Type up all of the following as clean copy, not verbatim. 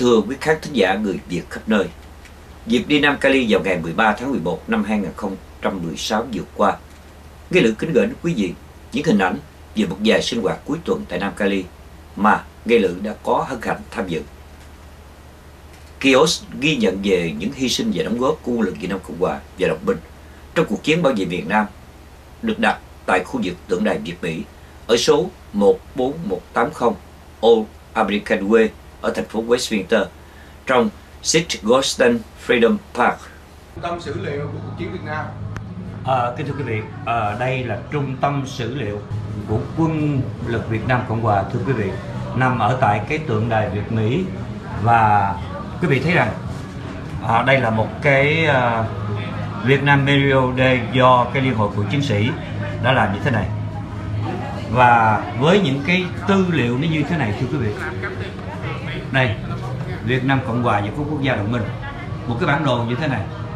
thưa quý khán thính giả người Việt khắp nơi, dịp đi Nam Cali vào ngày 13 tháng 11 năm 2016 vừa qua, Nghê Lữ kính gửi đến quý vị những hình ảnh về một vài sinh hoạt cuối tuần tại Nam Cali mà Nghê Lữ đã có hân hạnh tham dự. Kiosk ghi nhận về những hy sinh và đóng góp của quân lực Việt Nam Cộng Hòa và đồng minh trong cuộc chiến bảo vệ miền Nam được đặt tại khu vực tượng đài Việt Mỹ ở số 14180 Old American Way ở thành phố Westminster trong Sitgoston Freedom Park. Trung tâm sử liệu của cuộc chiến Việt Nam. Kính thưa quý vị, đây là trung tâm sử liệu của quân lực Việt Nam Cộng Hòa, thưa quý vị, nằm ở tại cái tượng đài Việt Mỹ. Và quý vị thấy rằng đây là một cái Việt Nam Memorial Day do cái Liên hội của chiến sĩ đã làm như thế này. Và với những cái tư liệu nó như thế này, thưa quý vị, đây, Việt Nam Cộng Hòa và các quốc gia đồng minh, một cái bản đồ như thế này,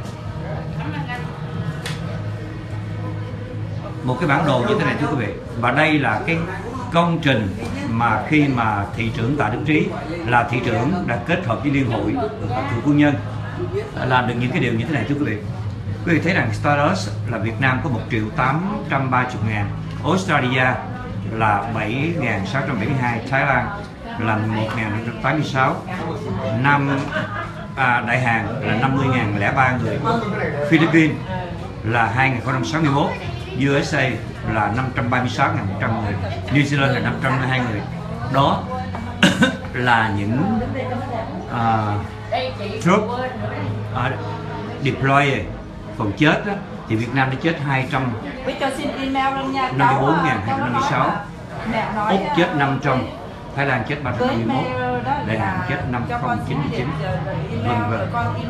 một cái bản đồ như thế này, thưa quý vị. Và đây là cái công trình mà khi mà thị trưởng Tạ Đức Trí là thị trưởng đã kết hợp với Liên hội cựu quân nhân làm được những cái điều như thế này, thưa quý vị. Quý vị thấy rằng Stardust là Việt Nam có 1.830.000, Australia là 7.672, Thái Lan là 11.586, Đại Hàn là 50.003 người, Philippines là 2.061, USA là 536.100 người, New Zealand là 502 người. Đó là những troop deploy. Còn chết đó, thì Việt Nam đã chết 254.256, Úc chết 500, Thái Lan chết 351, Đại Hàn chết 5099, vân vân.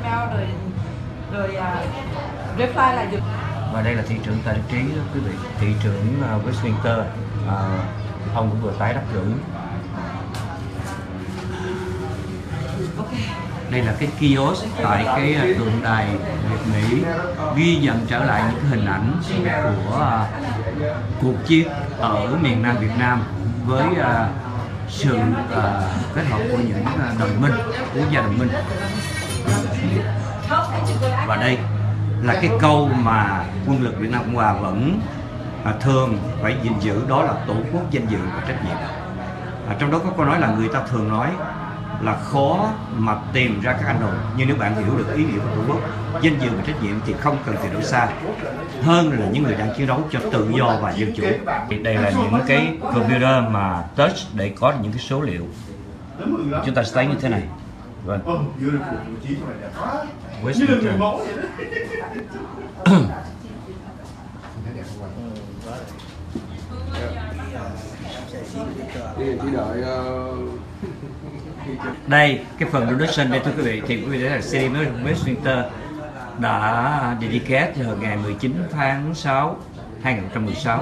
Và đây là thị trưởng Tạ Đức Trí đó, quý vị, thị trưởng Westminster, ông cũng vừa tái đắc cử. Đây là cái kiosk tại cái tượng đài Việt Mỹ, ghi nhận trở lại những cái hình ảnh của cuộc chiến ở miền Nam Việt Nam với sự kết hợp của những đồng minh, quốc gia đồng minh. Và đây là cái câu mà quân lực Việt Nam Cộng Hòa vẫn thường phải gìn giữ, đó là tổ quốc, danh dự và trách nhiệm. Trong đó có câu nói là người ta thường nói là khó mà tìm ra các anh hùng, nhưng nếu bạn hiểu được ý nghĩa của tổ quốc, danh dự và trách nhiệm thì không cần tìm đâu xa hơn là những người đang chiến đấu cho tự do và dân chủ. Đây là những cái computer mà touch để có những cái số liệu. Chúng ta sẽ thấy như thế này. Vâng. Westminster. Đây, cái phần donation đây, thưa quý vị, thì quý vị thấy là City Westminster đã dedicate vào ngày 19 tháng 6 2016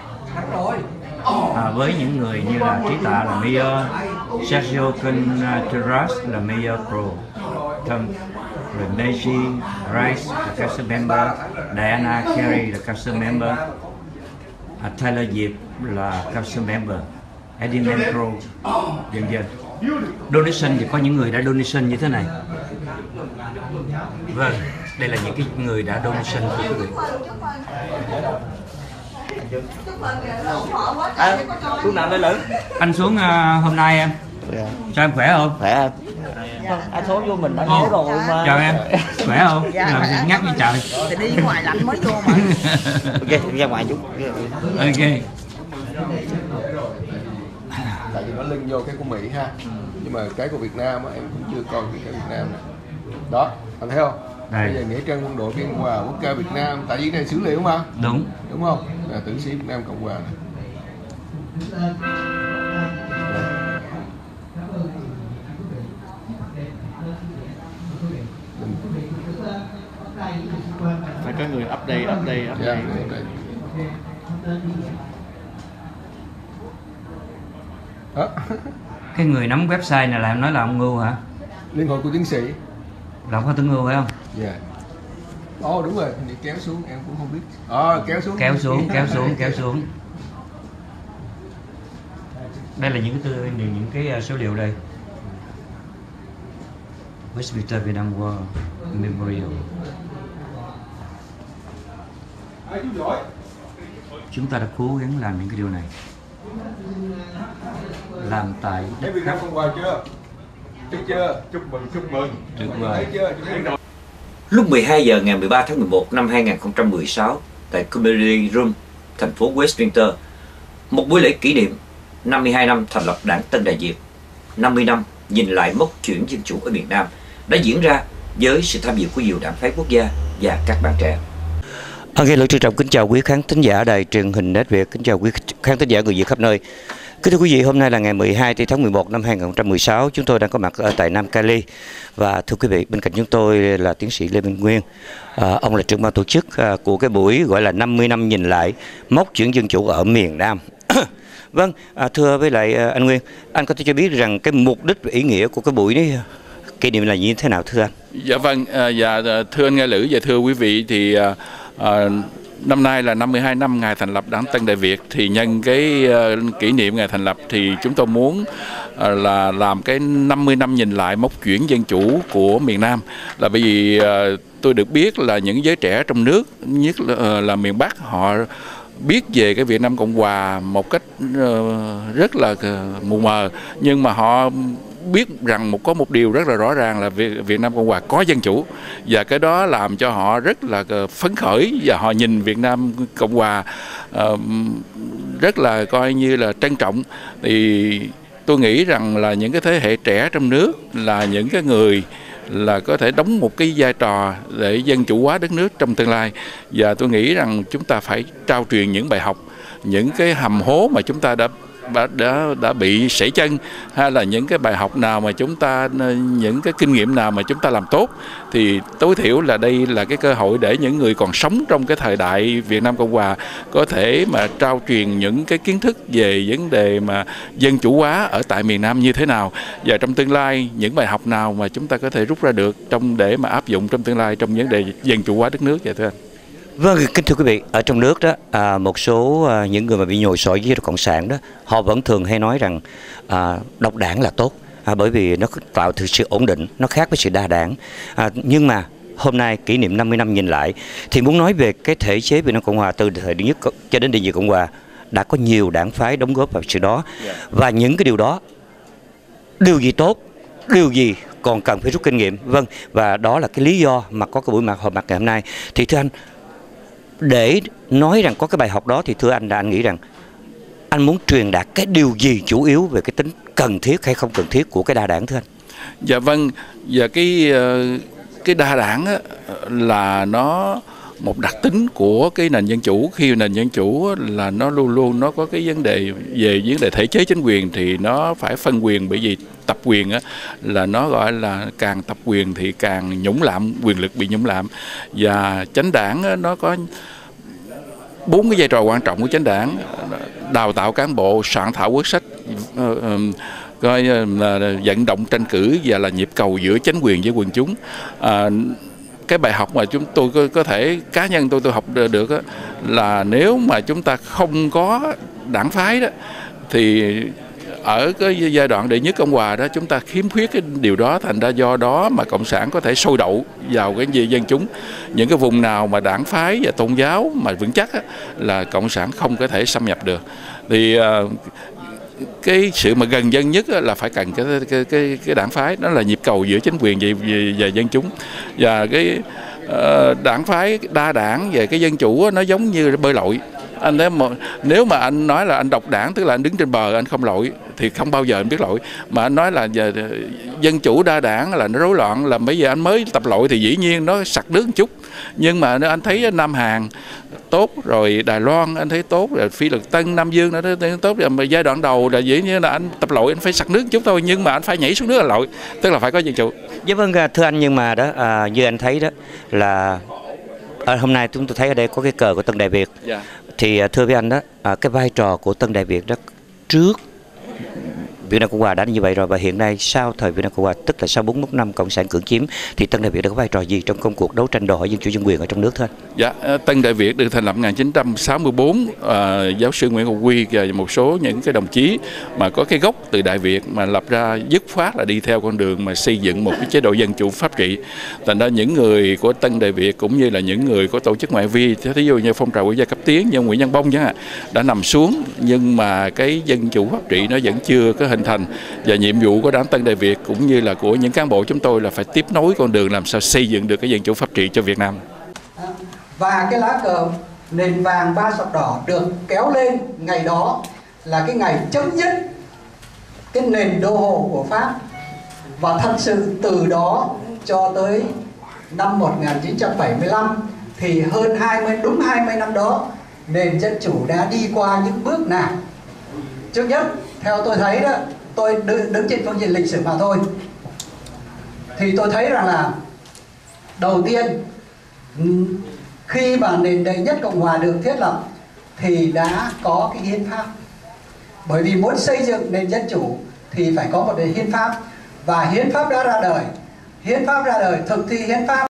với những người như là Trí Tạ là Mayor, Sergio Contreras là Mayor Pro Tom, rồi Maggie Rice là council member, Diana Carey là council member, Tyler Diệp là council member, Eddie Mentro, dần dần. Donation thì có những người đã donation như thế này. Vâng, đây là những cái người đã donation của quý vị. Xuống nằm đây Lữ. Anh xuống hôm nay em. Sao em khỏe không? Khỏe. Anh số vô mình đã nhớ rồi mà. Chào em, khỏe không? Dạ, nhắc như trời. Thì đi ngoài lạnh mới vô mà. Ok, ra ngoài chút. Ok. Tại vì nó link vô cái của Mỹ ha, nhưng mà cái của Việt Nam á, em cũng chưa coi cái Việt Nam này. Đó, anh thấy không? Đây. Bây giờ nghĩa trang quân đội Cộng hòa quốc ca Việt Nam, tại vì này sử liệu mà. Đúng không? Là tử sĩ Việt Nam Cộng hòa này. Phải có người update. Đó. cái người nắm website này là em nói là ông Ngưu hả? Liên hội của tiến sĩ. Là ông có tướng Ngưu phải không? Dạ. Đúng rồi, thì kéo xuống em cũng không biết. Kéo xuống. Đây là những cái số liệu đây. Westminster Vietnam War Memorial. Chúng ta đã cố gắng làm những cái điều này, làm tại đất Việt Nam Cộng Hòa chưa? Chúc chưa? Chúc mừng. tuyệt vời. Lúc 12 giờ ngày 13 tháng 11 năm 2016 tại Community Room, thành phố Westminster, một buổi lễ kỷ niệm 52 năm thành lập Đảng Tân Đại Việt, 50 năm nhìn lại mốc chuyển dân chủ ở miền Nam đã diễn ra với sự tham dự của nhiều đảng phái quốc gia và các bạn trẻ. Nghe lời trân trọng kính chào quý khán thính giả đài truyền hình Net Việt, kính chào quý khán thính giả người Việt khắp nơi. Kính thưa quý vị, hôm nay là ngày 12 tháng 11 năm 2016, chúng tôi đang có mặt ở tại Nam Cali. Và thưa quý vị, bên cạnh chúng tôi là tiến sĩ Lê Minh Nguyên. Ông là trưởng ban tổ chức của cái buổi gọi là 50 năm nhìn lại mốc chuyển dân chủ ở miền Nam. Vâng, thưa với lại anh Nguyên, anh có thể cho biết rằng cái mục đích và ý nghĩa của cái buổi này kỷ niệm là như thế nào thưa anh? Dạ vâng, thưa anh Nghe Lữ và thưa quý vị, thì năm nay là 52 năm ngày thành lập Đảng Tân Đại Việt, thì nhân cái kỷ niệm ngày thành lập thì chúng tôi muốn là làm cái 50 năm nhìn lại mốc chuyển dân chủ của miền Nam, là bởi vì tôi được biết là những giới trẻ trong nước, nhất là miền Bắc, họ biết về cái Việt Nam Cộng Hòa một cách rất là mù mờ, nhưng mà họ biết rằng có một điều rất là rõ ràng là Việt Nam Cộng Hòa có dân chủ, và cái đó làm cho họ rất là phấn khởi, và họ nhìn Việt Nam Cộng Hòa rất là coi như là trân trọng. Thì tôi nghĩ rằng là những cái thế hệ trẻ trong nước là những cái người là có thể đóng một cái vai trò để dân chủ hóa đất nước trong tương lai, và tôi nghĩ rằng chúng ta phải trao truyền những bài học, những cái hầm hố mà chúng ta đã bị sẩy chân, hay là những cái bài học nào mà chúng ta, những cái kinh nghiệm nào mà chúng ta làm tốt, thì tối thiểu là đây là cái cơ hội để những người còn sống trong cái thời đại Việt Nam Cộng Hòa có thể mà trao truyền những cái kiến thức về vấn đề mà dân chủ hóa ở tại miền Nam như thế nào, và trong tương lai những bài học nào mà chúng ta có thể rút ra được để mà áp dụng trong tương lai trong vấn đề dân chủ hóa đất nước. Vậy thưa anh. Vâng, kính thưa quý vị, ở trong nước đó, một số những người mà bị nhồi sỏi với chế độ cộng sản đó, họ vẫn thường hay nói rằng độc đảng là tốt, bởi vì nó tạo từ sự ổn định, nó khác với sự đa đảng. Nhưng mà hôm nay kỷ niệm 50 năm nhìn lại, thì muốn nói về cái thể chế Việt Nam Cộng Hòa từ thời điểm nhất cho đến Đại Việt Cộng Hòa, đã có nhiều đảng phái đóng góp vào sự đó, và những cái điều đó, điều gì tốt, điều gì còn cần phải rút kinh nghiệm. Vâng, và đó là cái lý do mà có cái buổi họp mặt ngày hôm nay. Thì thưa anh, để nói rằng có cái bài học đó, thì thưa anh là anh nghĩ rằng anh muốn truyền đạt cái điều gì chủ yếu về cái tính cần thiết hay không cần thiết của cái đa đảng thưa anh? Dạ vâng, và cái đa đảng á, là nó một đặc tính của cái nền dân chủ. Khi nền dân chủ là nó luôn luôn nó có cái vấn đề về vấn đề thể chế chính quyền, thì nó phải phân quyền, bởi vì tập quyền á, là nó gọi là càng tập quyền thì càng nhũng lạm, quyền lực bị nhũng lạm. Và chánh đảng á, nó có 4 cái vai trò quan trọng của chánh đảng: đào tạo cán bộ, soạn thảo quyết sách, coi là vận động tranh cử, và là nhịp cầu giữa chính quyền với quần chúng. Cái bài học mà chúng tôi có thể cá nhân tôi học được á, là nếu mà chúng ta không có đảng phái đó, thì ở cái giai đoạn đệ nhất Cộng Hòa đó chúng ta khiếm khuyết cái điều đó, thành ra do đó mà cộng sản có thể sôi đậu vào cái gì dân chúng. Những cái vùng nào mà đảng phái và tôn giáo mà vững chắc á, là cộng sản không có thể xâm nhập được. Thì cái sự mà gần dân nhất là phải cần cái đảng phái, đó là nhịp cầu giữa chính quyền và dân chúng. Và cái đảng phái đa đảng về cái dân chủ nó giống như bơi lội. Anh nếu mà anh nói là anh độc đảng, tức là anh đứng trên bờ anh không lội, thì không bao giờ anh biết lội. Mà anh nói là dân chủ đa đảng là nó rối loạn, là bây giờ anh mới tập lội thì dĩ nhiên nó sặc nước một chút. Nhưng mà anh thấy Nam Hàn tốt, rồi Đài Loan anh thấy tốt, rồi Phi Luật Tân, Nam Dương nó tốt, rồi mà giai đoạn đầu là dĩ nhiên là anh tập lội anh phải sặc nước một chút thôi, nhưng mà anh phải nhảy xuống nước là lội, tức là phải có dân chủ. Dạ vâng, thưa anh, nhưng mà đó như anh thấy đó là hôm nay chúng tôi thấy ở đây có cái cờ của Tân Đại Việt. Thì thưa với anh đó, cái vai trò của Tân Đại Việt đó trước Việt Nam Cộng Hòa đã như vậy rồi, và hiện nay sau thời Việt Nam Cộng Hòa, tức là sau 41 năm Cộng sản cưỡng chiếm, thì Tân Đại Việt đã có vai trò gì trong công cuộc đấu tranh đòi hỏi dân chủ nhân quyền ở trong nước thưa anh? Dạ, Tân Đại Việt được thành lập 1964, giáo sư Nguyễn Ngọc Huy và một số những cái đồng chí mà có cái gốc từ Đại Việt mà lập ra dứt khoát là đi theo con đường mà xây dựng một cái chế độ dân chủ pháp trị. Thành ra những người của Tân Đại Việt cũng như là những người của tổ chức ngoại vi, thí dụ như phong trào quốc gia cấp tiến như Nguyễn Văn Bông chẳng hạn, đã nằm xuống, nhưng mà cái dân chủ pháp trị nó vẫn chưa có hình thành. Và nhiệm vụ của đảng Tân Đại Việt cũng như là của những cán bộ chúng tôi là phải tiếp nối con đường làm sao xây dựng được cái dân chủ pháp trị cho Việt Nam. Và cái lá cờ nền vàng ba sọc đỏ được kéo lên ngày đó là cái ngày chấm dứt cái nền đô hộ của Pháp. Và thật sự từ đó cho tới năm 1975 thì đúng 20 năm đó, nền dân chủ đã đi qua những bước nào? Trước nhất, theo tôi thấy đó, tôi đứng trên phương diện lịch sử mà thôi, thì tôi thấy rằng là đầu tiên khi mà nền đệ nhất Cộng Hòa được thiết lập thì đã có cái hiến pháp. Bởi vì muốn xây dựng nền dân chủ thì phải có một nền hiến pháp, và hiến pháp đã ra đời. Hiến pháp ra đời, thực thi hiến pháp